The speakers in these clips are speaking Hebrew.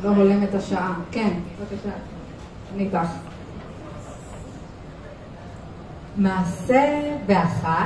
לא הולם את השעה. כן, בבקשה. אני איתך. מעשה באחת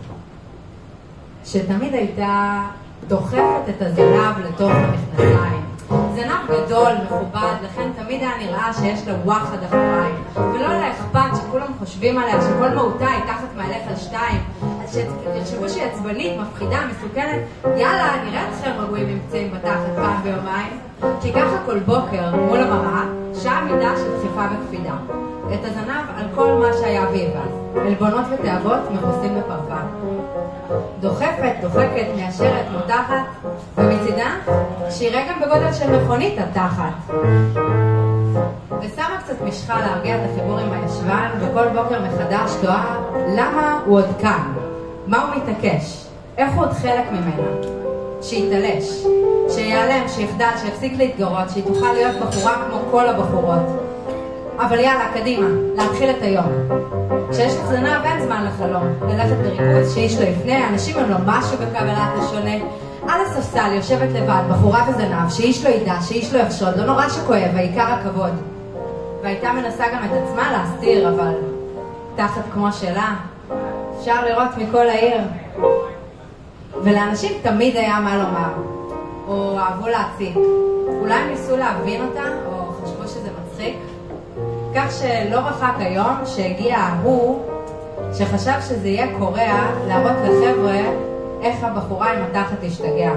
שתמיד הייתה דוחפת את הזנב לתוך המכנסיים. זנב גדול, מכובד, לכן תמיד היה נראה שיש לה וואחד אחריים. ולא לה אכפת שכולם חושבים עליה, שכל מהותה היא תחת מהלך על שתיים. אז שיחשבו שהיא עצבנית, מפחידה, מסוכנת, יאללה, נראה אתכם רגועים נמצאים בתחת פעם ביומיים. כי ככה כל בוקר מול המראה, שעה מידה של דחיפה וקפידה. את הזנב על כל מה שהיה ויבז. עלבונות ותאבות מכוסים בפרווה. דוחפת, דוחקת, מיישרת, מותחת, ומצידה שיראה גם בגודל של מכונית התחת. ושמה קצת משחה להרגיע את החיבור עם הישבן, וכל בוקר מחדש תוהה למה הוא עוד כאן, מה הוא מתעקש, איך הוא עוד חלק ממנה, שיתלש, שיעלם, שיחדל, שיפסיק להתגרות, שהיא תוכל להיות בחורה כמו כל הבחורות. אבל יאללה, קדימה, להתחיל את היום. כשיש לך זנב אין זמן לחלום, ללכת בריקוד שאיש לא יפנה, אנשים הם לא משהו בקבלת השונה. על הספסל יושבת לבד, בחורה וזנב, שאיש לא ידע, שאיש לא יחשוד, לא נורא שכואב, העיקר הכבוד. והייתה מנסה גם את עצמה להסתיר, אבל תחת כמו שלה, אפשר לראות מכל העיר. ולאנשים תמיד היה מה לומר, או אהבו להציג. אולי הם ניסו להבין אותה, או חשבו שזה מצחיק. כך שלא רחק היום שהגיע ההוא שחשב שזה יהיה קורע להראות לחבר'ה איך הבחורה עם התחת תשתגע.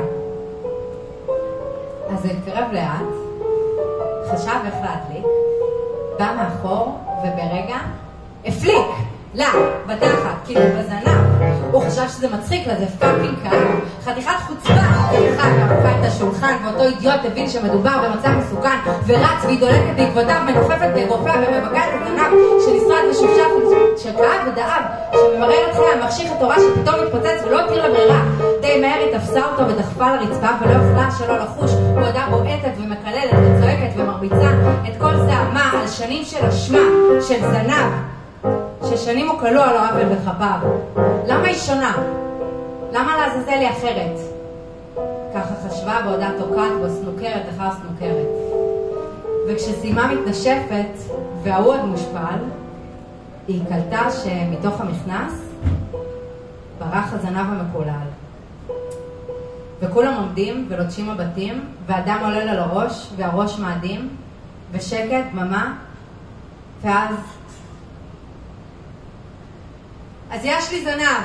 אז הוא התקרב לאט, חשב איך להדליק, בא מאחור וברגע הפליק לה, בתחת, כאילו בזנב. הוא חשב שזה מצחיק לה, זה פאקינג קל. חתיכת חוצפה, דרך אגב, הפכה את השולחן, ואותו אידיוט הבין שמדובר במצב מסוכן, ורץ והיא דולקת בעקבותיו, מנופפת באגרופיה ומבקע את הזנב שנשרד ושופשף, שכאב ודאב, שממרר את חייה, מחשיך את תורה שפתאום מתפוצץ ולא הותיר לה ברירה. די מהר היא תפסה אותו ודחפה לרצפה ולא יכלה שלא לחוש, הוא עדה בועטת ומקללת וצועקת ומרביצה את כל זעמה על שנים של אשמה, של זנב. ששנים הוא קלוע לו עוול בכפיו. למה היא שונה? למה לעזאזל היא אחרת? ככה חשבה בעודה תוקעת בו סנוקרת אחר סנוקרת. וכשסיימה מתנשפת והוא עוד מושפל, היא קלטה שמתוך המכנס ברח הזנב המקולל. וכולם עומדים ולוטשים מבטים, והדם עולה לה לראש והראש מאדים, ושקט, דממה, ואז אז יש לי זנב.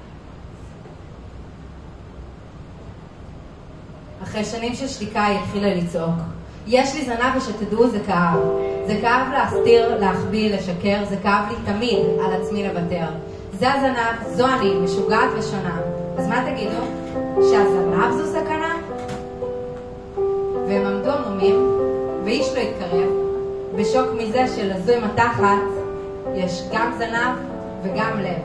אחרי שנים של שתיקה היא התחילה לצעוק. יש לי זנב ושתדעו זה כאב. זה כאב להסתיר, להחביא, לשקר, זה כאב לי תמיד על עצמי לוותר. זה הזנב, זו אני, משוגעת ושונה. אז מה תגידו? שהזנב זו סכנה? והם עמדו עמומים, ואיש לא התקרב, בשוק מזה שלזו עם התחת יש גם זנב וגם לב.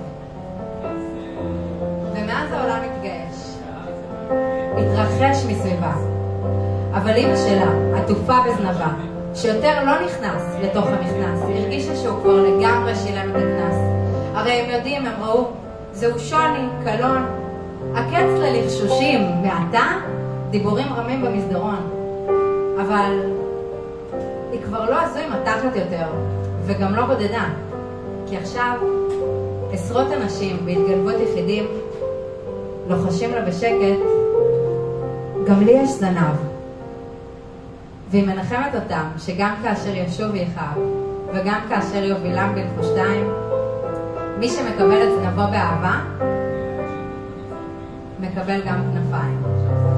ומאז העולם התגייש, התרחש מסביבה. אבל אמא שלה, עטופה בזנבה, שיותר לא נכנס לתוך המכנס, הרגישה שהוא כבר לגמרי שילם את הכנס. הרי הם יודעים, הם ראו, זהו שוני, קלון, הקץ ללחשושים, מעתה דיבורים רמים במסדרון. אבל היא כבר לא הזו עם התחת יותר, וגם לא בודדה. כי עכשיו עשרות אנשים בהתגנבות יחידים לוחשים לה בשקט, גם לי יש זנב. והיא מנחמת אותם שגם כאשר ישוב יכאב, וגם כאשר יובילם בלחושתיים, מי שמקבל את זנבו באהבה, מקבל גם כנפיים.